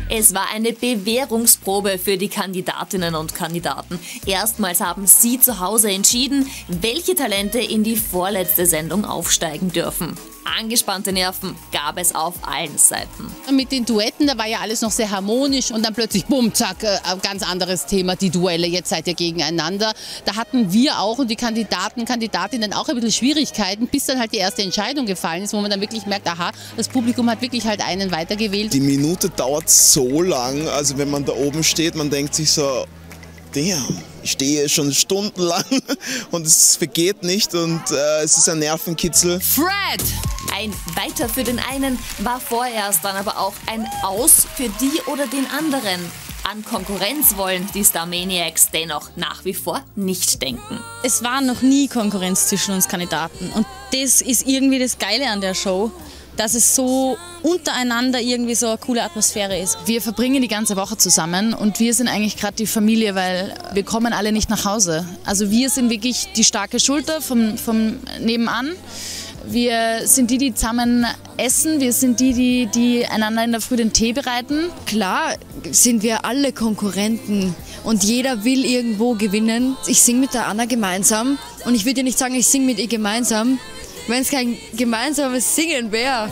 Es war eine Bewährungsprobe für die Kandidatinnen und Kandidaten. Erstmals haben sie zu Hause entschieden, welche Talente in die vorletzte Sendung aufsteigen dürfen. Angespannte Nerven gab es auf allen Seiten. Mit den Duetten, da war ja alles noch sehr harmonisch und dann plötzlich, bumm, zack, ein ganz anderes Thema, die Duelle, jetzt seid ihr gegeneinander. Da hatten wir auch und die Kandidatinnen auch ein bisschen Schwierigkeiten, bis dann halt die erste Entscheidung gefallen ist, wo man dann wirklich merkt, aha, das Publikum hat wirklich halt einen weitergewählt. Die Minute dauert so lang, also wenn man da oben steht, man denkt sich so, damn, ich stehe schon stundenlang und es vergeht nicht und es ist ein Nervenkitzel. Fred! Ein Weiter für den einen war vorerst dann aber auch ein Aus für die oder den anderen. An Konkurrenz wollen die Starmaniacs dennoch nach wie vor nicht denken. Es war noch nie Konkurrenz zwischen uns Kandidaten und das ist irgendwie das Geile an der Show, dass es so untereinander irgendwie so eine coole Atmosphäre ist. Wir verbringen die ganze Woche zusammen und wir sind eigentlich gerade die Familie, weil wir kommen alle nicht nach Hause. Also wir sind wirklich die starke Schulter vom Nebenan. Wir sind die zusammen essen, wir sind die einander in der Früh den Tee bereiten. Klar sind wir alle Konkurrenten und jeder will irgendwo gewinnen. Ich singe mit der Anna gemeinsam und ich würde ja nicht sagen, ich singe mit ihr gemeinsam, wenn es kein gemeinsames Singen wäre.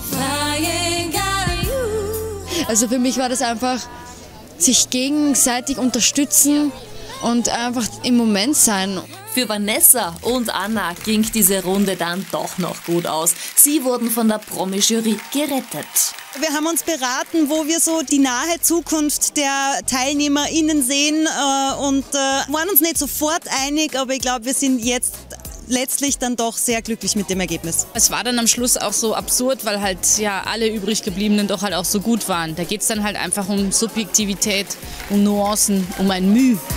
Also für mich war das einfach sich gegenseitig unterstützen und einfach im Moment sein. Für Vanessa und Anna ging diese Runde dann doch noch gut aus. Sie wurden von der Promi-Jury gerettet. Wir haben uns beraten, wo wir so die nahe Zukunft der TeilnehmerInnen sehen und waren uns nicht sofort einig, aber ich glaube, wir sind jetzt letztlich dann doch sehr glücklich mit dem Ergebnis. Es war dann am Schluss auch so absurd, weil halt ja alle übrig gebliebenen doch halt auch so gut waren. Da geht es dann halt einfach um Subjektivität, um Nuancen, um ein Mühe.